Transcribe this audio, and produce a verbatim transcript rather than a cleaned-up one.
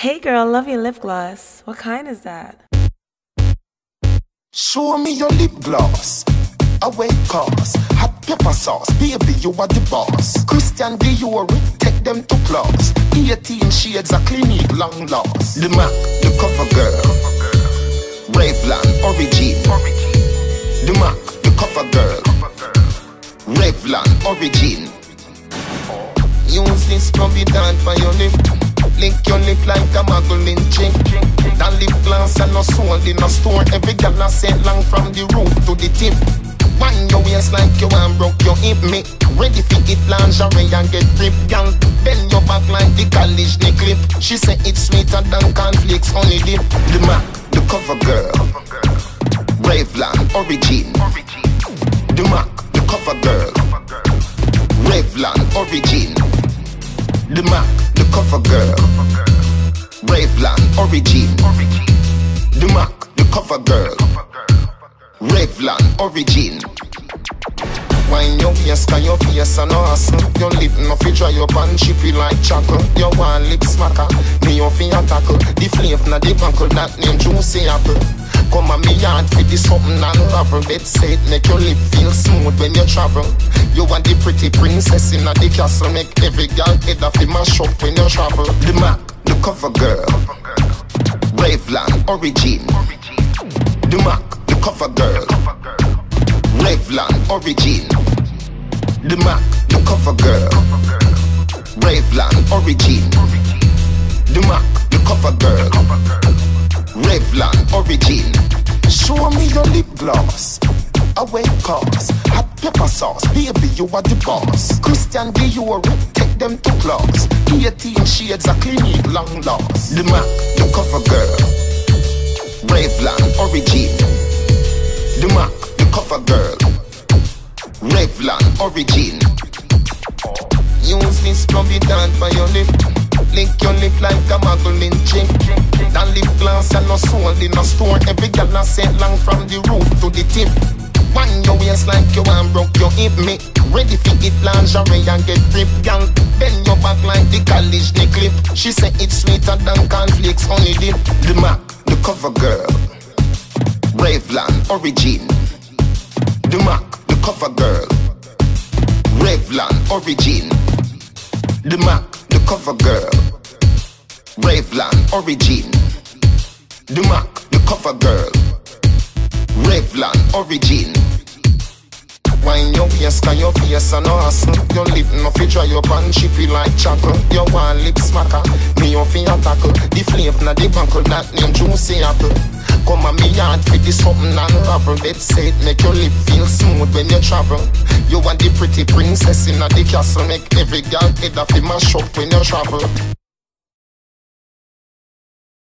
Hey girl, love your lip gloss. What kind is that? Show me your lip gloss. Away cause hot pepper sauce. Baby, you are the boss. Christian Dior, take them to class. eighteen shades of clinique, long lost. The Mac, the cover girl. Revlon, origin. The Mac, the cover girl. Revlon, origin. Use this scrubby down for your lip. Lick your lip like a muggling chick. That lip gloss and no sold in a store. Every girl I sent long from the roof to the tip. Wind your waist like you want broke your hip. Me ready for it lingerie and get grip. Girl, bend your back like the college knee clip. She say it's sweeter than cornflakes on the dip. The Mac, the cover girl. Revlon, origin. The Mac, the cover girl. Revlon, origin. The Mac, the cover girl. Revlon, origin. The Mac, the cover girl. Revlon, origin. Wine your waist, cause your face an hustle. Your lip no fi dry up and chippy like chocolate. You want lip smacker, me you fi tackle. The flame na the buckle, that name juicy apple. Come on me yard fi the something unravel. Bet say it make your lip feel smooth when you travel. You want the pretty princess in the castle. Make every girl head off in mash up when you travel. The Mac, the cover girl. Revlon, origin. The Mac, the cover girl. Revlon, origin. The Mac, the cover girl. Revlon, origin. The Mac, the cover girl. Revlon, origin. Show me your lip gloss. Away cause hot pepper sauce. Baby, you are the boss. Christian Dior, take them to class. eighteen shades of clinique, long lost. The Mac, the cover girl. Revlon, origin. The Mac, the cover girl. Revlon, origin. Use this scrubby down for your lip. Lick your lip like a muggling chick. That lip gloss and no sold in a store. Every girl I sent long from the roof to the tip. Wind your waist like you want broke your hip. Me ready for it lingerie and get grip. Girl, bend your back like the college knee clip. She say it's sweeter than cornflakes on the dip. The Mac, the cover girl. Revlon, origin. The Mac, the cover girl. Revlon, origin. The Mac, the cover girl. Revlon, origin. The Mac, the cover girl. Revlon, origin. Wine your waist, cause your face an hustle. Your lip no fi dry up and chippy like chocolate. You want lip smacker, me you fi tackle. The flame na the buckle, that name juicy apple. Come on me yard fi the something unravel. Bet say it make your lip feel smooth when you travel. You want the pretty princess in the castle. Make every girl head off in mash up when you travel.